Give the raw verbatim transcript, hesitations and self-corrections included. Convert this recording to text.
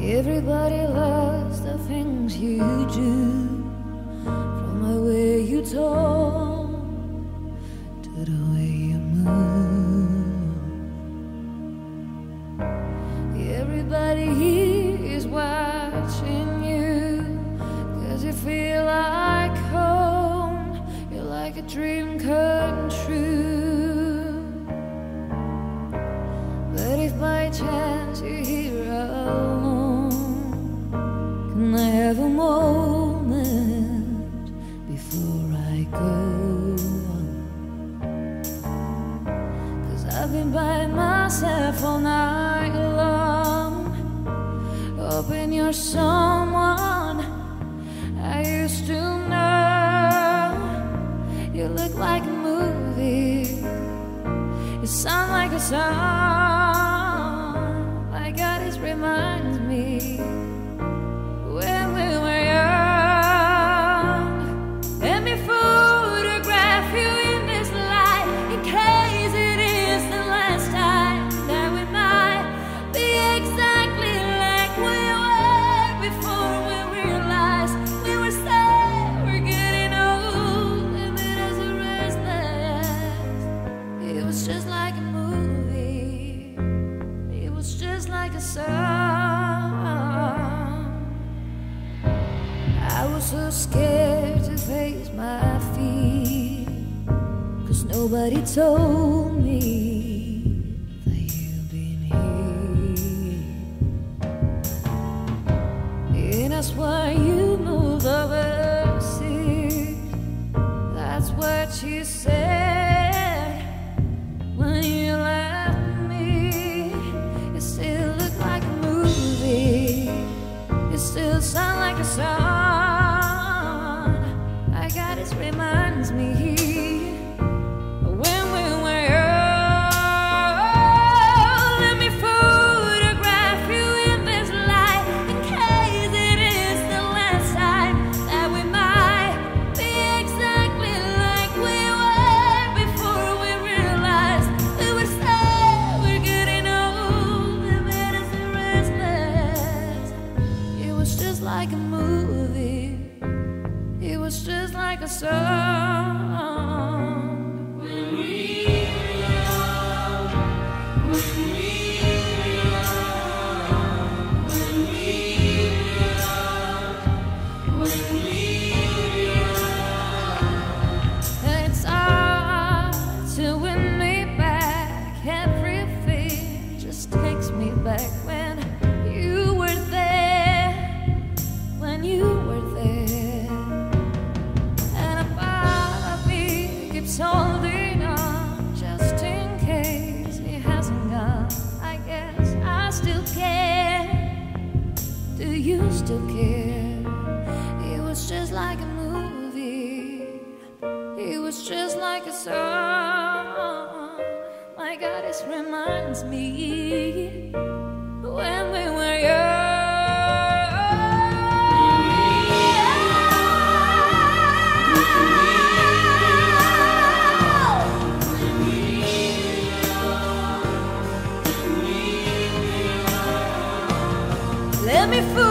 Everybody loves the things you do, from the way you talk to the way you move. Everybody here is watching you, 'cause you feel like home. You're like a dream come true. But if by chance you're here alone, can I have a moment before I go? 'Cause I've been by myself all night long, hoping you're someone I used to know. You look like a movie, you sound like a song. My God, this reminds me when we were young. Let me photograph you in this light, in case it is the last time that we might be exactly like we were before we realized we were sad. We're getting old, and it is a restless. It was just like a movie, it was just like a song. I was so scared to face my fear, 'cause nobody told me that you've been here. And that's why you moved overseas. That's what you said when you left me. You still look like a movie, you still sound like a song. I got it reminds me when we were young. Let me photograph you in this light, in case it is the last time that we might be exactly like we were before we realized we were sad. We're getting old, and it is restless. It was just like a movie, it was just like a song. When we were young, when we were young, when we were young, when we were young. And it's hard to win me back. Everything just takes me back when you were there, when you were there. And a part of me keeps holding on, just in case he hasn't gone. I guess I still care. Do you still care? It was just like a movie, it was just like a song. My God, this reminds me when we were young. Let me fool